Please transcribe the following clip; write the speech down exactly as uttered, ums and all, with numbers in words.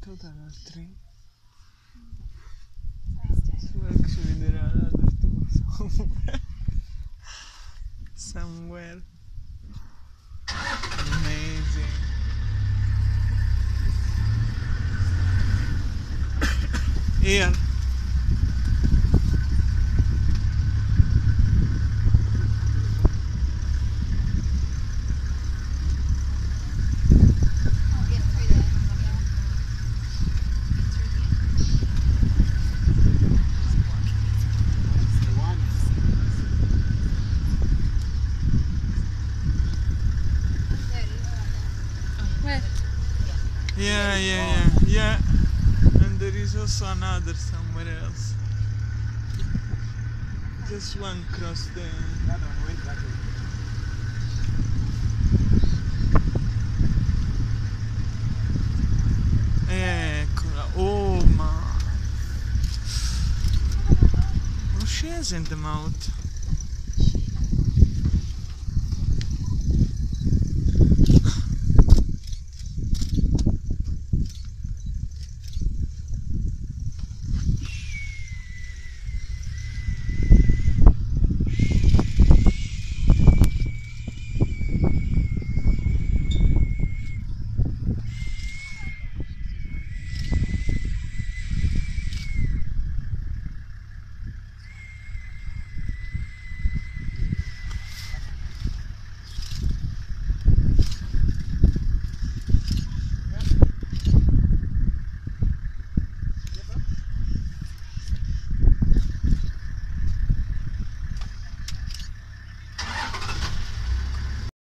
what other tree? So actually there are other two somewhere. Somewhere. Amazing. Here. Yeah, yeah, yeah, yeah. And there is also another somewhere else. Just one cross there. That one went that way. Eccola, oh ma... Non scese in the mouth.